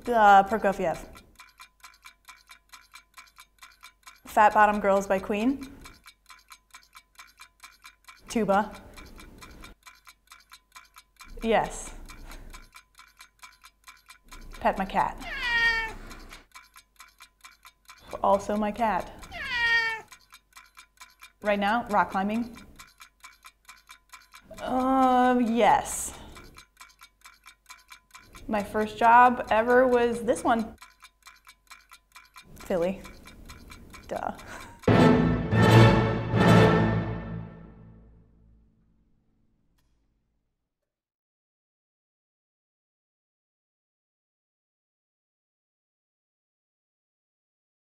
Prokofiev. Fat Bottom Girls by Queen. Tuba. Yes. Pet my cat. Also my cat. Right now, rock climbing. Yes. My first job ever was this one. Philly. Duh.